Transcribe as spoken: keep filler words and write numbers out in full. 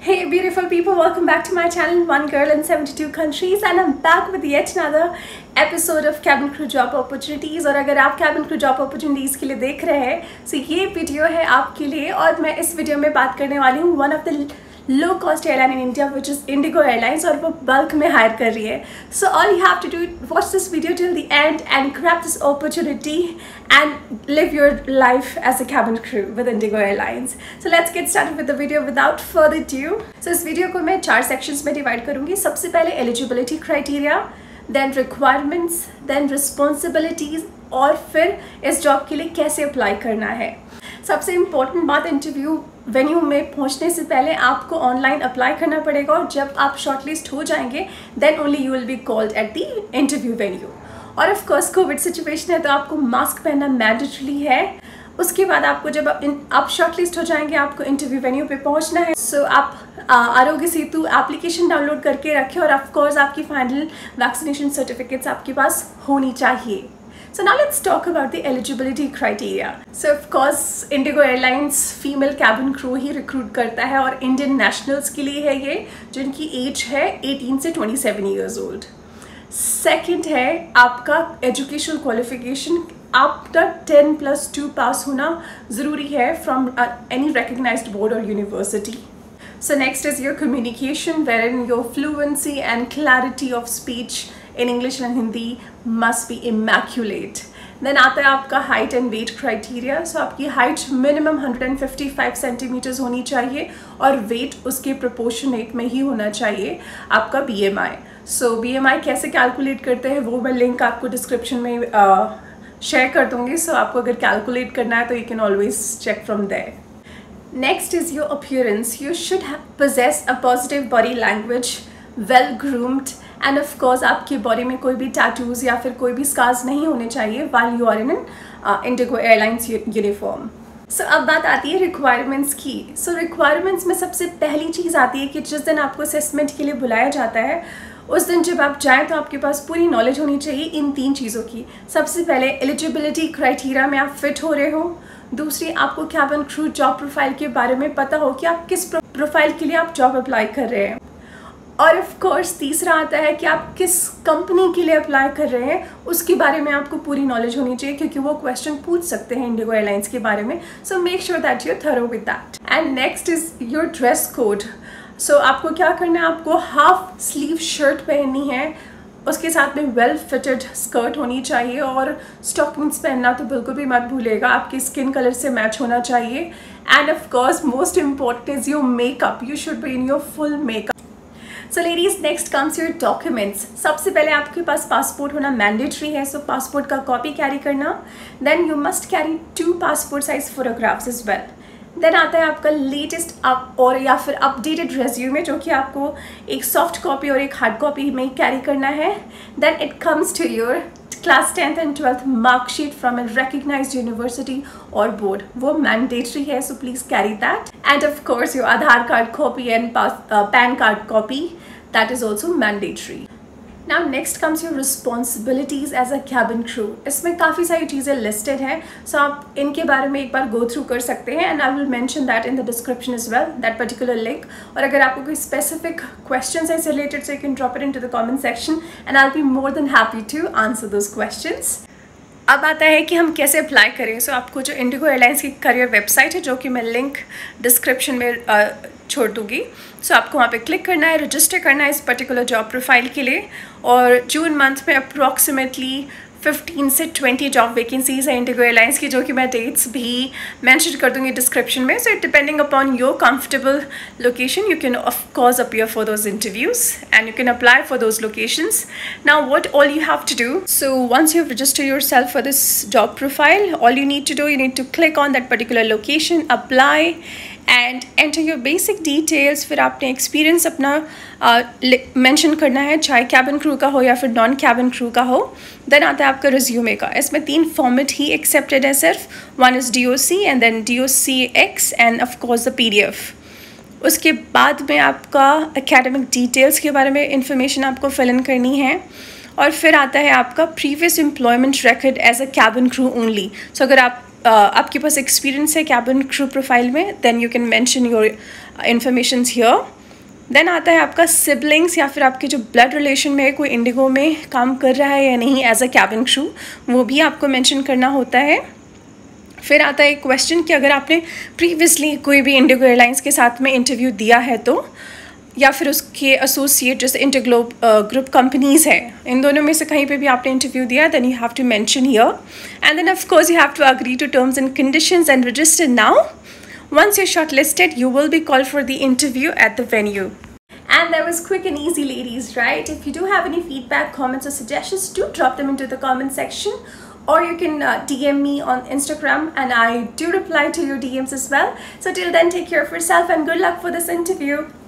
Hey beautiful people, welcome back to my channel One Girl in seventy-two countries and I'm back with yet another episode of cabin crew job opportunities। और अगर आप cabin crew job opportunities के लिए देख रहे हैं तो ये वीडियो है आपके लिए और मैं इस वीडियो में बात करने वाली हूँ one of the low cost airline in India which is Indigo Airlines और वो bulk में hire कर रही है। So all you have to do watch this video till the end and grab this opportunity and live your life as a cabin crew with Indigo Airlines. So let's get started with the video without further ado. So इस video को मैं चार sections में divide करूँगी। सबसे पहले eligibility criteria, then requirements, then responsibilities और फिर इस जॉब के लिए कैसे अप्लाई करना है। सबसे इम्पोर्टेंट बात, इंटरव्यू वेन्यू में पहुंचने से पहले आपको ऑनलाइन अप्लाई करना पड़ेगा और जब आप शॉर्टलिस्ट हो जाएंगे then only you will be called at the interview venue. और ऑफ कोर्स कोविड सिचुएशन है तो आपको मास्क पहनना मैंडेटरी है। उसके बाद आपको जब आप, आप शॉर्टलिस्ट हो जाएंगे आपको इंटरव्यू वेन्यू पे पहुंचना है। सो so, आप आरोग्य सेतु एप्लीकेशन डाउनलोड करके रखें और ऑफ कोर्स आपकी फाइनल वैक्सीनेशन सर्टिफिकेट्स आपके पास होनी चाहिए। So now let's talk about the eligibility criteria. So of course Indigo Airlines female cabin crew he recruit करता है और Indian nationals के लिए है ये जिनकी age है eighteen से twenty-seven years old. Second है आपका educational qualification, आपका ten plus two पास होना ज़रूरी है from uh, any recognized board or university. So next is your communication wherein your fluency and clarity of speech in English and Hindi must be immaculate. Then आता है आपका height and weight criteria. So आपकी height minimum one fifty-five centimeters होनी चाहिए और weight उसके proportionate में ही होना चाहिए आपका B M I. So B M I कैसे calculate करते हैं वो मैं link आपको description में share कर दूँगी. So आपको अगर calculate करना है तो you can always check from there. Next is your appearance. You should have, possess a positive body language, well groomed and of course आपकी body में कोई भी tattoos या फिर कोई भी scars नहीं होने चाहिए while you are in an uh, Indigo Airlines uniform. So अब बात आती है requirements की. So requirements में सबसे पहली चीज़ आती है कि जिस दिन आपको assessment के लिए बुलाया जाता है उस दिन जब आप जाएँ तो आपके पास पूरी नॉलेज होनी चाहिए इन तीन चीज़ों की। सबसे पहले एलिजिबिलिटी क्राइटेरिया में आप फिट हो रहे हो। दूसरी, आपको कैबिन क्रू जॉब प्रोफाइल के बारे में पता हो कि आप किस प्रोफाइल के लिए आप जॉब अप्लाई कर रहे हैं। और ऑफ कोर्स तीसरा आता है कि आप किस कंपनी के लिए अप्लाई कर रहे हैं उसके बारे में आपको पूरी नॉलेज होनी चाहिए क्योंकि वो क्वेश्चन पूछ सकते हैं इंडिगो एयरलाइंस के बारे में। So make sure that you are thorough with that. And next is your dress code. So आपको क्या करना है, आपको हाफ स्लीव शर्ट पहननी है, उसके साथ में वेल फिटेड स्कर्ट होनी चाहिए और स्टॉकिंग्स पहनना तो बिल्कुल भी मत भूलिएगा, आपकी स्किन कलर से मैच होना चाहिए। And of course most important is your makeup, you should be in your full makeup. So ladies, next comes your documents. सबसे पहले आपके पास पासपोर्ट होना मैंडेटरी है, सो पासपोर्ट का कॉपी कैरी करना। Then you must carry two passport size photographs as well. देन आता है आपका लेटेस्ट अप और या फिर अपडेटेड रेज्यूमे जो कि आपको एक सॉफ्ट कॉपी और एक हार्ड कॉपी में कैरी करना है। Then it comes to your class tenth and twelfth marksheet from a recognised university और बोर्ड, वो मैंडेटरी है, so please carry that. And of course your Aadhaar card copy and PAN card copy, that is also mandatory. Now next comes your responsibilities as a cabin crew. इसमें काफ़ी सारी चीज़ें listed हैं, so आप इनके बारे में एक बार go through कर सकते हैं and I will mention that in the description as well, that particular link. और अगर आपको कोई specific questions है related, so you can drop it into the comment section and I'll be more than happy to answer those questions. अब आता है कि हम कैसे अप्लाई करें। सो so, आपको जो इंडिगो एयरलाइंस की करियर वेबसाइट है जो कि मैं लिंक डिस्क्रिप्शन में uh, छोड़ दूँगी, सो so, आपको वहाँ पे क्लिक करना है, रजिस्टर करना है इस पर्टिकुलर जॉब प्रोफाइल के लिए। और जून मंथ में अप्रॉक्सीमेटली फिफ्टीन से ट्वेंटी जॉब वैकेंसीज हैं इंडिगो एयरलाइंस की, जो कि मैं डेट्स भी मेंशन कर दूँगी डिस्क्रिप्शन में। So depending upon your comfortable location you can of course appear for those interviews and you can apply for those locations. Now what all you have to do, so once you register yourself for this job profile, all you need to do, you need to click on that particular location, apply and enter your basic details. फिर आपने experience अपना mention uh, करना है, चाहे cabin crew का हो या फिर नॉन कैबिन क्रू का हो। देन आता है आपका रिज्यूमे का। इसमें तीन फॉर्मेट ही एक्सेप्टेड है सिर्फ, one is D O C and then D O C X and of course the P D F. उसके बाद में आपका एकेडमिक डिटेल्स के बारे में इंफॉर्मेशन आपको फिल इन करनी है और फिर आता है आपका previous employment record as a cabin crew only. So अगर आप uh, आपके पास एक्सपीरियंस है कैबिन क्रू प्रोफाइल में, then you can mention your information here. देन आता है आपका सिबलिंग्स या फिर आपके जो ब्लड रिलेशन में कोई इंडिगो में काम कर रहा है या नहीं एज अ कैबिन क्रू, वो भी आपको मेंशन करना होता है। फिर आता है एक क्वेश्चन कि अगर आपने प्रीवियसली कोई भी इंडिगो एयरलाइंस के साथ में इंटरव्यू दिया है तो, या फिर उसके एसोसिएट जैसे इंटरग्लोब ग्रुप कंपनीज़ है, इन दोनों में से कहीं पे भी आपने इंटरव्यू दिया, then you have to mention here and then of course you have to agree to terms and conditions and register now. Once you're shortlisted, you will be called for the interview at the venue. And that was quick and easy, ladies, right? If you do have any feedback, comments or suggestions, do drop them into the comment section, or you can uh, D M me on Instagram and I do reply to your D Ms as well. So till then, take care of yourself and good luck for this interview.